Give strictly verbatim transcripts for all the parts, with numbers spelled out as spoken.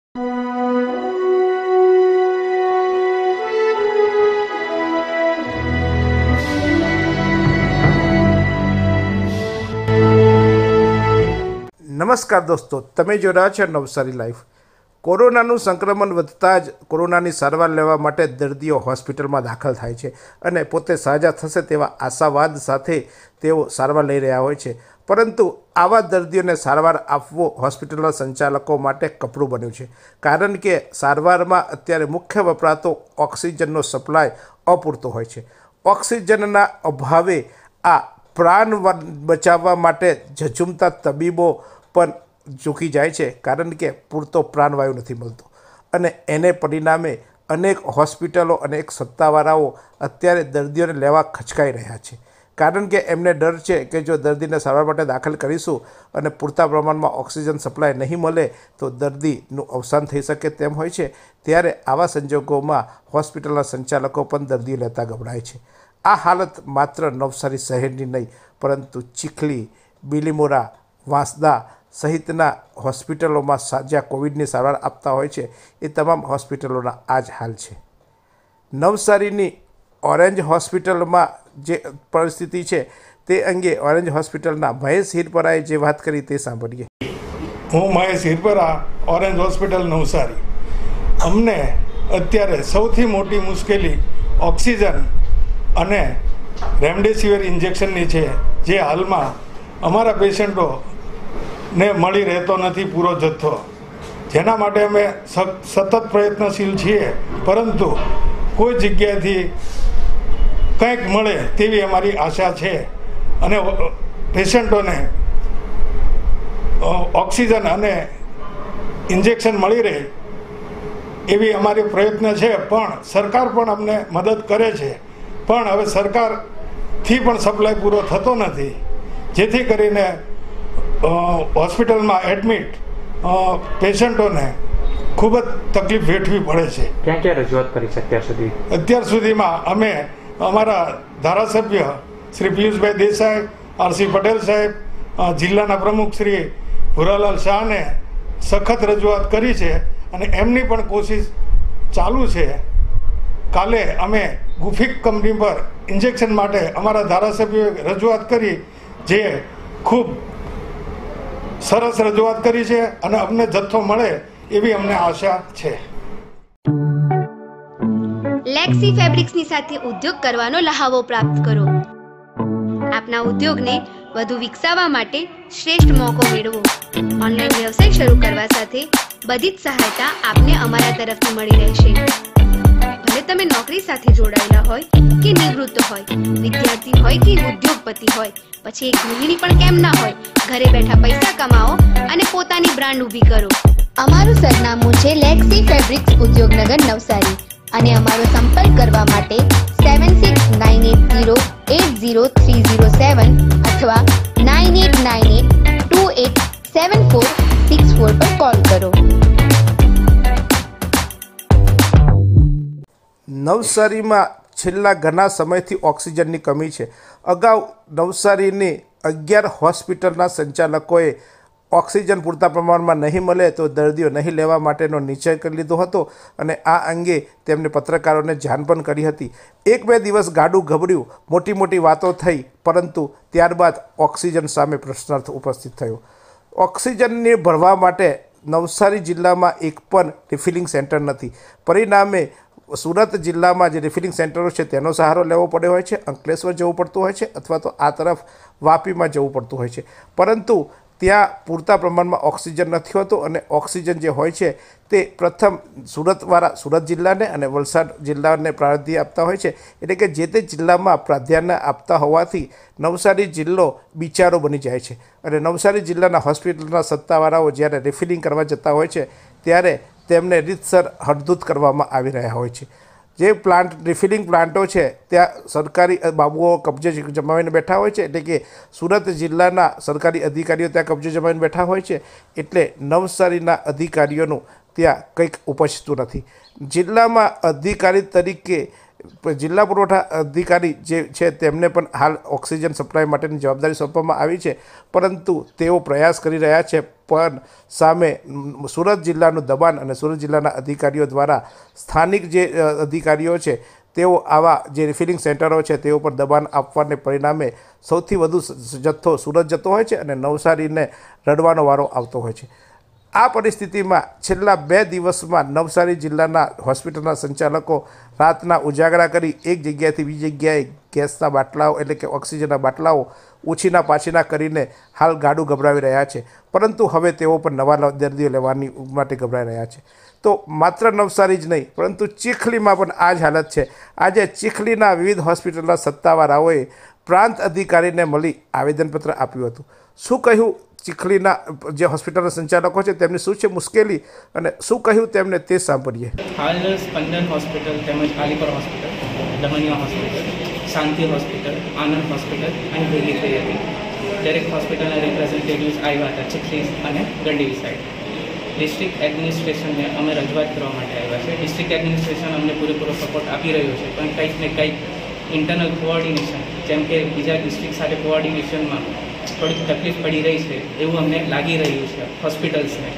नमस्कार दोस्तों, तमे जो रह्या छो नवसारी लाइव। कोरोनाનું સંક્રમણ વધતા જ કોરોનાની સારવાર લેવા માટે દર્દીઓ હોસ્પિટલમાં દાખલ થાય છે અને પોતે સાજા થશે તેવા આશાવાદ સાથે તેઓ સારવાર લઈ રહ્યા હોય છે, પરંતુ આવા દર્દીઓને સારવાર આપવો હોસ્પિટલના સંચાલકો માટે કપરું બન્યું છે, કારણ કે સારવારમાં અત્યારે મુખ્ય વપરાતો ઓક્સિજનનો સપ્લાય અપૂરતો હોય છે। ઓક્સિજનના અભાવે આ પ્રાણ બચાવવા માટે ઝઝૂમતા તબીબો પણ ચૂકી જાય છે, કારણ કે પૂરતો પ્રાણવાયુ નથી મળતો અને એને પરિણામે અનેક હોસ્પિટલો અનેક સત્તાવાળાઓ અત્યારે દર્દીઓને લેવા ખચકાઈ રહ્યા છે, કારણ કે એમને ડર છે કે જો દર્દીને સારવાર માટે દાખલ કરીશું અને પૂરતા પ્રમાણમાં ઓક્સિજન સપ્લાય નહીં મળે તો દર્દીનું અવસાન થઈ શકે તેમ હોય છે। ત્યારે આવા સંજોગોમાં હોસ્પિટલના સંચાલકો પણ દર્દીઓ લેતા ગભરાય છે। આ હાલત માત્ર નવસારી શહેરની નહીં, પરંતુ ચીખલી, બીલીમોરા, વાંસદા સહિતના હોસ્પિટલોમાં જ્યાં કોવિડની સારવાર આપતા હોય છે એ તમામ હોસ્પિટલોના આ જ હાલ છે। નવસારીની ઓરેન્જ હોસ્પિટલમાં જે પરિસ્થિતિ છે તે અંગે ઓરેન્જ હોસ્પિટલના મહેશ હિરપરાએ જે વાત કરી તે સાંભળીએ। હું મહેશ હિરપરા, ઓરેન્જ હોસ્પિટલ નવસારી। અમને અત્યારે સૌથી મોટી મુશ્કેલી ઓક્સિજન અને રેમડેસિવિર ઇન્જેક્શનની છે, જે હાલમાં અમારા પેશન્ટો ને મળી રહેતો નથી પૂરો જથ્થો, જેના માટે અમે સતત પ્રયત્નશીલ છીએ, પરંતુ કોઈ જગ્યાએથી કંઈક મળે તેવી અમારી આશા છે અને પેશન્ટોને ઓક્સિજન અને ઇન્જેક્શન મળી રહે એવી અમારી પ્રયત્ન છે। પણ સરકાર પણ અમને મદદ કરે છે, પણ હવે સરકારથી પણ સપ્લાય પૂરો થતો નથી, જેથી કરીને હોસ્પિટલમાં એડમિટ પેશન્ટોને ખૂબ જ તકલીફ વેઠવી પડે છે। ક્યાં ક્યાં રજૂઆત કરી છે અત્યાર સુધી? અત્યાર સુધીમાં અમે અમારા ધારાસભ્ય શ્રી પિયુષભાઈ દેસાઈ, આરસી પટેલ સાહેબ, જિલ્લાના પ્રમુખ શ્રી ભુરાલાલ શાહને સખત રજૂઆત કરી છે અને એમની પણ કોશિશ ચાલુ છે। કાલે અમે ગુફિક કંપની પર ઇન્જેક્શન માટે અમારા ધારાસભ્યોએ રજૂઆત કરી, જે ખૂબ સરસ રજૂઆત કરી છે અને અમને જથ્થો મળે એવી અમને આશા છે। લેક્સી ફેબ્રિક્સની સાથે ઉદ્યોગ કરવાનો લહાવો પ્રાપ્ત કરો। આપના ઉદ્યોગને વધુ વિકસાવવા માટે શ્રેષ્ઠ મોકો મેળવો। ઓનલાઈન વ્યવસાય શરૂ કરવા સાથે બધી જ સહાયતા આપને અમારા તરફથી મળી રહેશે। ભલે તમે નોકરી સાથે જોડાયેલા હોય કે નિવૃત્ત હોય, વિદ્યાર્થી હોય કે ઉદ્યોગપતિ હોય, પછી એક ગૃહિણી પણ કેમ ના હોય, ઘરે બેઠા પૈસા કમાઓ અને પોતાની બ્રાન્ડ ઊભી કરો। અમારું સરનામું છે લેક્સી ફેબ્રિક્સ ઉદ્યોગનગર નવસારી અને અમારો સંપર્ક કરવા માટે seven six nine eight zero eight zero three zero seven અથવા nine eight nine eight two eight seven four six four પર કોલ કરો। નવસારીમાં છેલ્લા ઘણા સમયથી ઓક્સિજનની કમી છે। અગાઉ નવસારીની અગિયાર હોસ્પિટલના સંચાલકોએ ઓક્સિજન પૂરતા પ્રમાણમાં નહીં મળે તો દર્દીઓ નહીં લેવા માટેનો નિશ્ચય કરી લીધો હતો અને આ અંગે તેમને પત્રકારોને જાણ પણ કરી હતી। એક બે દિવસ ગાડું ગભર્યું, મોટી મોટી વાતો થઈ, પરંતુ ત્યારબાદ ઓક્સિજન સામે પ્રશ્નાર્થ ઉપસ્થિત થયો। ઓક્સિજનને ભરવા માટે નવસારી જિલ્લામાં એક પણ રિફિલિંગ સેન્ટર નથી, પરિણામે સુરત જિલ્લામાં જે રિફિલિંગ સેન્ટરો છે તેનો સહારો લેવો પડ્યો હોય છે, અંકલેશ્વર જવું પડતું હોય છે અથવા તો આ તરફ વાપીમાં જવું પડતું હોય છે, પરંતુ ત્યાં પૂરતા પ્રમાણમાં ઓક્સિજન નથી હોતું અને ઓક્સિજન જે હોય છે તે પ્રથમ સુરતવાળા સુરત જિલ્લાને અને વલસાડ જિલ્લાને પ્રાધાન્ય આપતા હોય છે, એટલે કે જે તે જિલ્લામાં પ્રાધાન્ય આપતા હોવાથી નવસારી જિલ્લો બિચારો બની જાય છે અને નવસારી જિલ્લાના હોસ્પિટલના સત્તાવાળાઓ જ્યારે રિફિલિંગ કરવા જતા હોય છે ત્યારે તેમને રીતસર હડધૂત કરવામાં આવી રહ્યા હોય છે। જે પ્લાન્ટ રિફિલિંગ પ્લાન્ટો છે ત્યાં સરકારી બાબુઓ કબજે જમાવીને બેઠા હોય છે, એટલે કે સુરત જિલ્લાના સરકારી અધિકારીઓ ત્યાં કબજે જમાવીને બેઠા હોય છે, એટલે નવસારીના અધિકારીઓનું ત્યાં કંઈક ઉપજતું નથી। જિલ્લામાં અધિકારી તરીકે જિલ્લા પુરવઠા અધિકારી જે છે તેમને પણ હાલ ઓક્સિજન સપ્લાય માટેની જવાબદારી સોંપવામાં આવી છે, પરંતુ તેઓ પ્રયાસ કરી રહ્યા છે, પણ સામે સુરત જિલ્લાનું દબાણ અને સુરત જિલ્લાના અધિકારીઓ દ્વારા સ્થાનિક જે અધિકારીઓ છે તેઓ આવા જે રિફિલિંગ સેન્ટરો છે તેઓ પર દબાણ આપવાને પરિણામે સૌથી વધુ જથ્થો સુરત જતો હોય છે અને નવસારીને રડવાનો વારો આવતો હોય છે. આ પરિસ્થિતિમાં છેલ્લા બે દિવસમાં નવસારી જિલ્લાના હોસ્પિટલના સંચાલકો રાતના ઉજાગરા કરી એક જગ્યાએથી બીજી જગ્યાએ ગેસના બાટલાઓ એટલે કે ઓક્સિજનના બાટલાઓ ઉછીના પાછીના કરીને હાલ ગાડું ગભરાવી રહ્યા છે. પરંતુ હવે તેઓ પણ નવા દર્દીઓ લેવાની માટે ગભરાઈ રહ્યા છે. તો માત્ર નવસારી જ નહીં પરંતુ ચીખલીમાં પણ આ જ હાલત છે. આજે ચીખલીના વિવિધ હોસ્પિટલના સત્તાવાળાઓએ પ્રાંત અધિકારીને મળી આવેદનપત્ર આપ્યું હતું. શું કહ્યું ચીખલીના જે હોસ્પિટલના સંચાલકો છે તેમની શું છે મુશ્કેલી અને શું કહ્યું તેમને તે સાંભળીએ. હાલ સ્પંદન હોસ્પિટલ તેમજ Alipar hospital, Damaniya hospital, Shanti hospital, Anand hospital અને ભેગી થઈ હતી. દરેક હોસ્પિટલના રિપ્રેઝેન્ટેટિવ્સ આવ્યા હતા ચીખલી અને ગંડેવી સાઈડ. ડિસ્ટ્રિક્ટ એડમિનિસ્ટ્રેશનને અમે રજૂઆત કરવા માટે આવ્યા છે. ડિસ્ટ્રિક્ટ એડમિનિસ્ટ્રેશન અમને પૂરેપૂરો સપોર્ટ આપી રહ્યો છે, પણ કંઈક ને કંઈક ઇન્ટરનલ કોઓર્ડિનેશન જેમ કે બીજા ડિસ્ટ્રિક્ટ સાથે કોઓર્ડિનેશનમાં થોડીક તકલીફ પડી રહી છે એવું અમને લાગી રહ્યું છે. હોસ્પિટલ્સને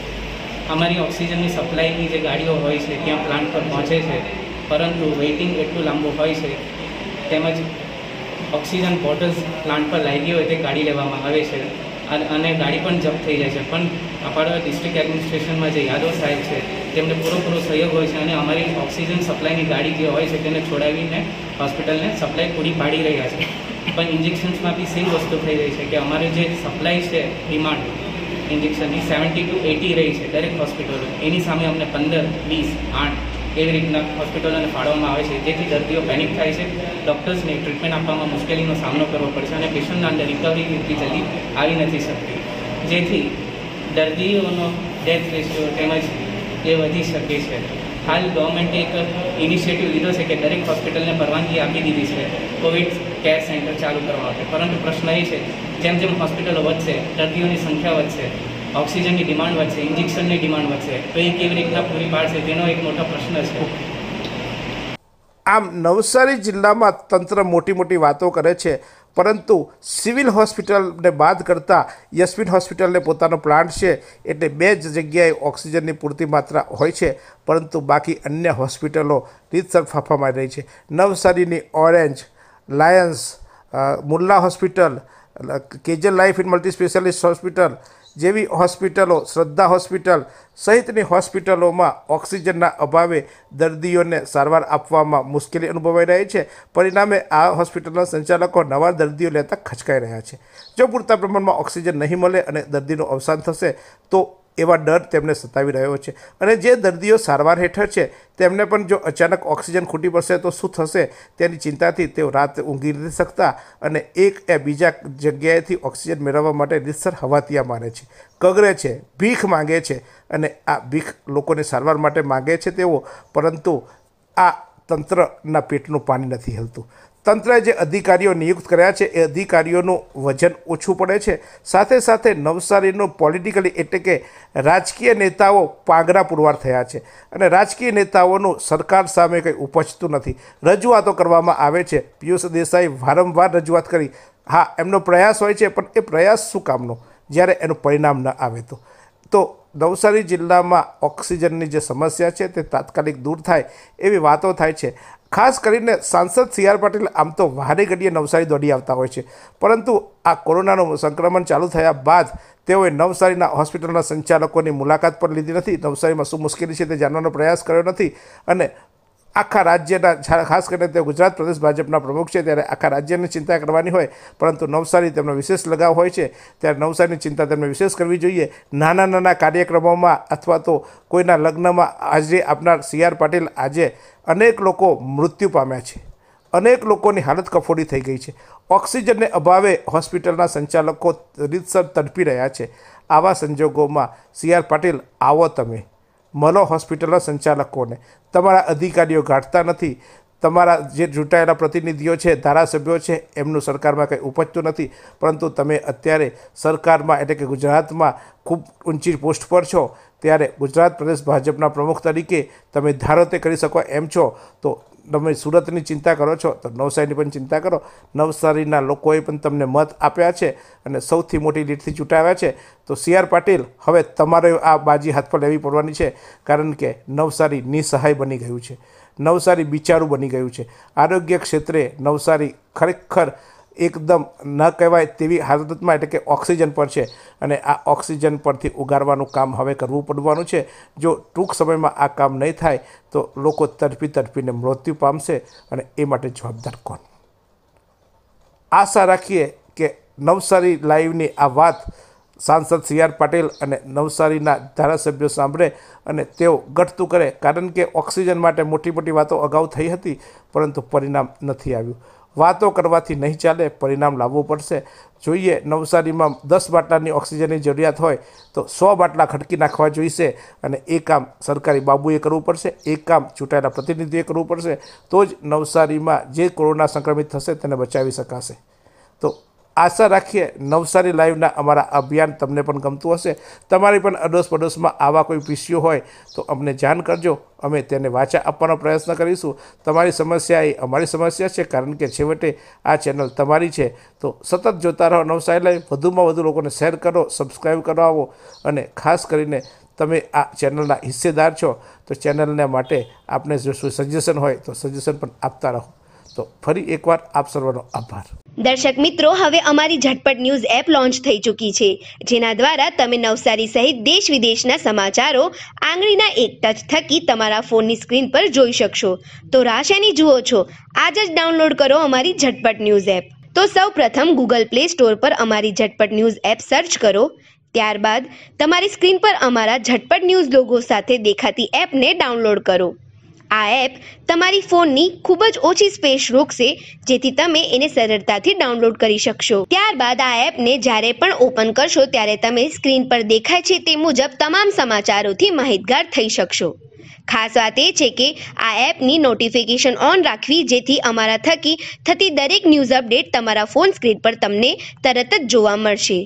અમારી ઓક્સિજનની સપ્લાયની જે ગાડીઓ હોય છે ત્યાં પ્લાન્ટ પર પહોંચે છે, પરંતુ વેઇટિંગ એટલું લાંબુ હોય છે. તેમજ ઓક્સિજન બોટલ્સ પ્લાન્ટ પર લાગી હોય તે ગાડી લેવામાં આવે છે અને ગાડી પણ જપ્ત થઈ જાય છે. પણ અમારા ડિસ્ટ્રિક્ટ એડમિનિસ્ટ્રેશનમાં જે યાદવ સાહેબ છે તેમને પૂરો પૂરો સહયોગ હોય છે અને અમારી ઓક્સિજન સપ્લાયની ગાડી જે હોય છે તેને છોડાવીને હોસ્પિટલને સપ્લાય પૂરી પાડી રહ્યા છે. પણ ઇન્જેક્શન્સમાં બી સેમ વસ્તુ થઈ રહી છે કે અમારે જે સપ્લાય છે ડિમાન્ડ ઇન્જેક્શનની સેવન્ટી ટુ એટી રહી છે દરેક હોસ્પિટલો, એની સામે અમને પંદર વીસ આઠ એવી રીતના હોસ્પિટલોને ફાળવવામાં આવે છે, જેથી દર્દીઓ પેનિક થાય છે. ડૉક્ટર્સને ટ્રીટમેન્ટ આપવામાં મુશ્કેલીનો સામનો કરવો પડશે અને પેશન્ટના અંદર રિકવરી એટલી જલ્દી આવી નથી શકતી, જેથી દર્દીઓનો ડેથ રેશિયો તેમજ એ વધી શકે છે. હાલ ગવર્મેન્ટે એક ઇનિશિયેટિવ લીધો છે કે દરેક હોસ્પિટલને પરવાનગી આપી દીધી છે કોવિડ કેર સેન્ટર ચાલુ કરવા માટે. પરંતુ પ્રશ્ન એ છે જેમ જેમ હોસ્પિટલો વધશે, દર્દીઓની સંખ્યા વધશે, ઓક્સિજનની ડિમાન્ડ વધશે, ઇન્જેક્શનની ડિમાન્ડ વધશે, તો એ કેવી રીતના પૂરી પાડશે તેનો એક મોટો પ્રશ્ન છે. આમ નવસારી જિલ્લામાં તંત્ર મોટી મોટી વાતો કરે છે, પરંતુ સિવિલ હોસ્પિટલને બાદ કરતાં યશવીન હોસ્પિટલને પોતાનો પ્લાન્ટ છે એટલે બે જ જગ્યાએ ઓક્સિજનની પૂરતી માત્રા હોય છે, પરંતુ બાકી અન્ય હોસ્પિટલો રીતસર ફાંફા મારી રહી છે. નવસારીની orange, lions, Mulla hospital, Kejal life in multi specialist hospital જેવી હોસ્પિટલો, શ્રદ્ધા હોસ્પિટલ સહિતની હોસ્પિટલોમાં ઓક્સિજનના અભાવે દર્દીઓને સારવાર આપવામાં મુશ્કેલી અનુભવાઈ રહી છે. પરિણામે આ હોસ્પિટલના સંચાલકો નવા દર્દીઓ લેતા ખચકાઈ રહ્યા છે. જો પૂરતા પ્રમાણમાં ઓક્સિજન નહીં મળે અને દર્દીનું અવસાન થશે તો એવા ડર તેમને સતાવી રહ્યો છે. અને જે દર્દીઓ સારવાર હેઠળ છે તેમને પણ જો અચાનક ઓક્સિજન ખૂટી પડશે તો શું થશે તેની ચિંતાથી તેઓ રાતે ઊંઘી નથી શકતા અને એક એ બીજા જગ્યાએથી ઓક્સિજન મેળવવા માટે રીતસર હવાતિયા મારે છે, કગરે છે, ભીખ માંગે છે અને આ ભીખ લોકોને સારવાર માટે માગે છે તેઓ, પરંતુ આ તંત્રના પેટનું પાણી નથી હલતું. તંત્રએ જે અધિકારીઓ નિયુક્ત કર્યા છે એ અધિકારીઓનું વજન ઓછું પડે છે. સાથે સાથે નવસારીનું પોલિટિકલી એટલે કે રાજકીય નેતાઓ પાંગરા પુરવાર થયા છે અને રાજકીય નેતાઓનું સરકાર સામે કંઈ ઉપજતું નથી. રજૂઆતો કરવામાં આવે છે. પિયુષ દેસાઈ વારંવાર રજૂઆત કરી, હા એમનો પ્રયાસ હોય છે, પણ એ પ્રયાસ શું કામનો જ્યારે એનું પરિણામ ન આવે તો તો નવસારી જિલ્લામાં ઓક્સિજનની જે સમસ્યા છે તે તાત્કાલિક દૂર થાય એવી વાતો થાય છે. ખાસ કરીને સાંસદ સી આર પાટીલ આમ તો વારે ઘડીએ નવસારી દોડી આવતા હોય છે, પરંતુ આ કોરોનાનું સંક્રમણ ચાલુ થયા બાદ તેઓએ નવસારીના હોસ્પિટલના સંચાલકોની મુલાકાત પણ લીધી નથી, નવસારીમાં શું મુશ્કેલી છે તે જાણવાનો પ્રયાસ કર્યો નથી અને આખા રાજ્યના, ખાસ કરીને તે ગુજરાત પ્રદેશ ભાજપના પ્રમુખ છે ત્યારે આખા રાજ્યની ચિંતા કરવાની હોય, પરંતુ નવસારી તેમનો વિશેષ લગાવ હોય છે ત્યારે નવસારીની ચિંતા તેમને વિશેષ કરવી જોઈએ. નાના નાના કાર્યક્રમોમાં અથવા તો કોઈના લગ્નમાં હાજરી આપનાર સી આર પાટીલ આજે અનેક લોકો મૃત્યુ પામ્યા છે, અનેક લોકોની હાલત કફોડી થઈ ગઈ છે. ઓક્સિજનને અભાવે હોસ્પિટલના સંચાલકો રીતસર તડપી રહ્યા છે. આવા સંજોગોમાં સી આર પાટીલ આવો, તમે મળો હોસ્પિટલના સંચાલકોને. તમારા અધિકારીઓ ગાંઠતા નથી, તમારા જે ચૂંટાયેલા પ્રતિનિધિઓ છે, ધારાસભ્યો છે, એમનું સરકારમાં કંઈ ઉપજતું નથી, પરંતુ તમે અત્યારે સરકારમાં એટલે કે ગુજરાતમાં ખૂબ ઊંચી પોસ્ટ પર છો, ત્યારે ગુજરાત પ્રદેશ ભાજપના પ્રમુખ તરીકે તમે ધારો તે કરી શકો એમ છો, તો તમે સુરતની ચિંતા કરો છો તો નવસારીની પણ ચિંતા કરો. નવસારીના લોકોએ પણ તમને મત આપ્યા છે અને સૌથી મોટી લીડથી ચૂંટાવ્યા છે. તો સી આર પાટીલ, હવે તમારે આ બાજી હાથ પર લેવી પડવાની છે, કારણ કે નવસારી નિસહાય બની ગયું છે. નવસારી બિચારું બની ગયું છે. આરોગ્ય ક્ષેત્રે નવસારી ખરેખર એકદમ ન કહેવાય તેવી હાલતમાં, એટલે કે ઓક્સિજન પર છે અને આ ઓક્સિજન પરથી ઉગારવાનું કામ હવે કરવું પડવાનું છે. જો ટૂંક સમયમાં આ કામ નહીં થાય તો લોકો તડપી તડપીને મૃત્યુ પામશે અને એ માટે જવાબદાર કોણ? આશા રાખીએ કે નવસારી લાઈવની આ વાત સાંસદ સી આર પાટીલ અને નવસારીના ધારાસભ્યો સાંભળે અને તેઓ ઘટતું કરે, કારણ કે ઓક્સિજન માટે મોટી મોટી વાતો અગાઉ થઈ હતી પરંતુ પરિણામ નથી આવ્યું. વાતો કરવાથી નહીં ચાલે, પરિણામ લાવવું પડશે. જોઈએ, નવસારીમાં દસ બાટલાની ઓક્સિજનની જરૂરિયાત હોય તો સો બાટલા ખડકી નાખવા જોઈશે અને એ કામ સરકારી બાબુએ કરવું પડશે, એ કામ ચૂંટાયેલા પ્રતિનિધિએ કરવું પડશે. તો જ નવસારીમાં જે કોરોના સંક્રમિત થશે તેને બચાવી શકાશે. તો આશા રાખીએ નવસારી લાઈવના અમારા અભિયાન તમને પણ ગમતું હશે. તમારી પણ અડોશ પડોશમાં આવા કોઈ પીસીઓ હોય તો અમને જાણ કરજો, અમે તેને વાચા આપવાનો પ્રયત્ન કરીશું. તમારી સમસ્યા એ અમારી સમસ્યા છે, કારણ કે છેવટે આ ચેનલ તમારી છે. તો સતત જોતા રહો નવસારી લાઈવ, વધુમાં વધુ લોકોને શેર કરો, સબસ્ક્રાઈબ કરાવો અને ખાસ કરીને તમે આ ચેનલના હિસ્સેદાર છો તો ચેનલને માટે આપને જો સજેશન હોય તો સજેશન પણ આપતા રહો. તો ફરી એકવાર આપ સર્વનો આભાર. દર્શક મિત્રો, હવે અમારી ઝટપટ ન્યૂઝ એપ લોન્ચ થઈ ચૂકી છે, જેના દ્વારા તમે નવસારી સહિત દેશ વિદેશના સમાચારો આંગળીના એક ટચ થકી તમારા ફોનની સ્ક્રીન પર જોઈ શકશો. તો રાહ શેની જુઓ છો? આજ જ ડાઉનલોડ કરો અમારી ઝટપટ ન્યૂઝ એપ. તો સૌ પ્રથમ ગૂગલ પ્લે સ્ટોર પર અમારી ઝટપટ ન્યૂઝ એપ સર્ચ કરો. ત્યારબાદ તમારી સ્ક્રીન પર અમારા ઝટપટ ન્યૂઝ લોગો સાથે દેખાતી એપને ડાઉનલોડ કરો. આ એપ તમારી ફોનની ખૂબ જ ઓછી સ્પેસ રોકશે, જેથી તમે એને સરળતાથી ડાઉનલોડ કરી શકશો. ત્યારબાદ આ એપને જ્યારે પણ ઓપન કરશો ત્યારે તમે સ્ક્રીન પર દેખાય છે તે મુજબ તમામ સમાચારોથી માહિતગાર થઈ શકશો. ખાસ વાત એ છે કે આ એપની નોટિફિકેશન ઓન રાખવી, જેથી અમારા થકી થતી દરેક ન્યૂઝ અપડેટ તમારા ફોન સ્ક્રીન પર તમને તરત જ જોવા મળશે.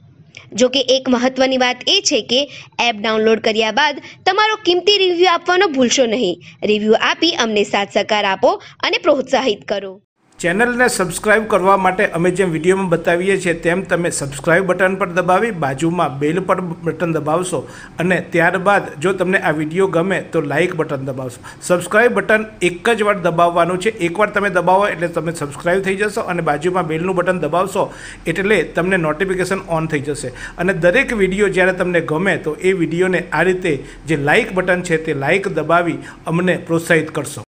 જો કે એક મહત્વની વાત એ છે કે એપ ડાઉનલોડ કર્યા બાદ તમારો કિંમતી રિવ્યૂ આપવાનો ભૂલશો નહીં. રિવ્યૂ આપી અમને સાથ સહકાર આપો અને પ્રોત્સાહિત કરો. ચેનલને સબસ્ક્રાઇબ કરવા માટે અમે જેમ વિડીયોમાં બતાવીએ છીએ તેમ તમે સબસ્ક્રાઇબ બટન પર દબાવી બાજુમાં બેલ પર બટન દબાવશો અને ત્યારબાદ જો તમને આ વિડીયો ગમે તો લાઇક બટન દબાવશો. સબસ્ક્રાઇબ બટન એક જ વાર દબાવવાનું છે. એકવાર તમે દબાવો એટલે તમે સબસ્ક્રાઇબ થઈ જશો અને બાજુમાં બેલનું બટન દબાવશો એટલે તમને નોટિફિકેશન ઓન થઈ જશે અને દરેક વિડીયો જ્યારે તમને ગમે તો એ વિડીયોને આ રીતે જે લાઇક બટન છે તે લાઇક દબાવી અમને પ્રોત્સાહિત કરશો.